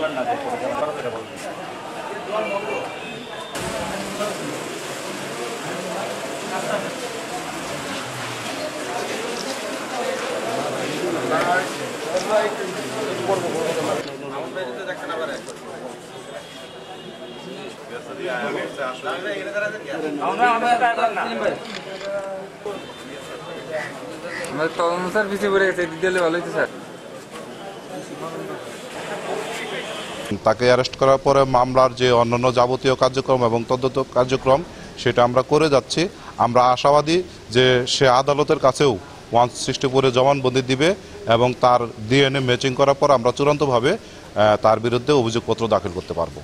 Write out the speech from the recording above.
তাকে অ্যারেস্ট করার পরে মামলার যে অন্যান্য যাবতীয় কার্যক্রম এবং তদন্ত কার্যক্রম সেটা আমরা করে যাচ্ছি। আমরা আশাবাদী যে সে আদালতের কাছেও 164 জবানবন্দি দিবে এবং তার ডিএনএ ম্যাচিং করার পর আমরা চূড়ান্তভাবে তার বিরুদ্ধে অভিযোগপত্র দাখিল করতে পারবো।